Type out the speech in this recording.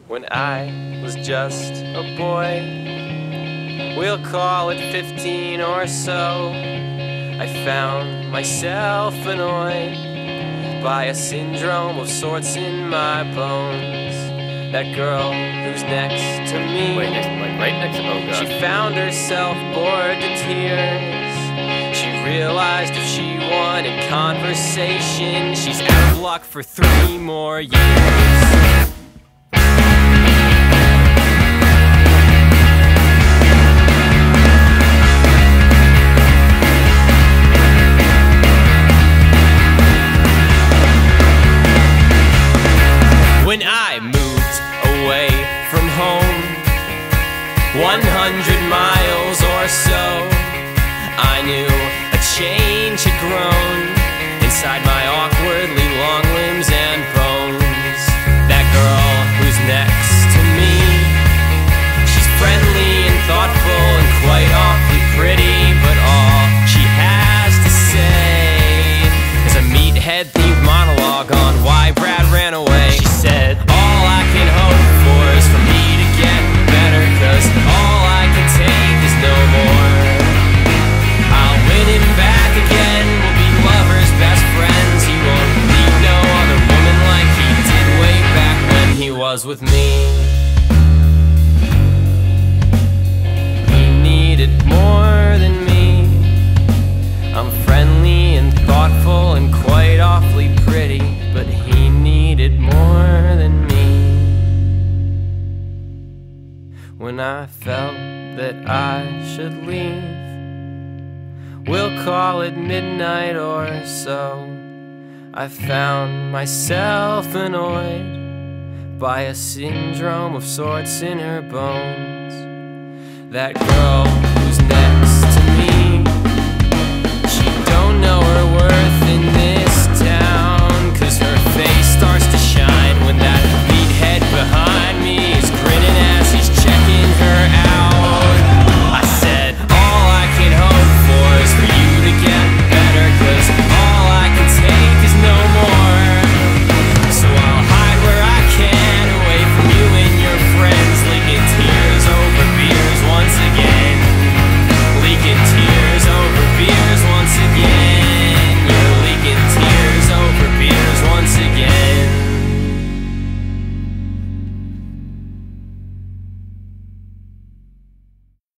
when I was just a boy. We'll call it 15 or so. I found myself annoyed by a syndrome of sorts in my bones. That girl who's next to me, right next to, oh God. She found herself bored to tears. She realized if she wanted conversation, she's out of luck for 3 more years. When I moved away from home, 100 miles or so, I knew a change had grown inside my awkwardly long limbs and bones. That girl who's next to me, she's friendly and thoughtful and quite awfully pretty, but all she has to say is a meathead-themed monologue on why Brad ran away. She said, all I can hope for is for me to get better, 'cause all I can take is no more. I'll win him back again, we'll be lovers, best friends. He won't need no other woman like he did way back when he was with me. He needed more than me. I'm friendly and thoughtful and quite awfully pretty, but he needed more than me. When I felt that I should leave, we'll call it midnight or so, I found myself annoyed by a syndrome of sorts in her bones. That girl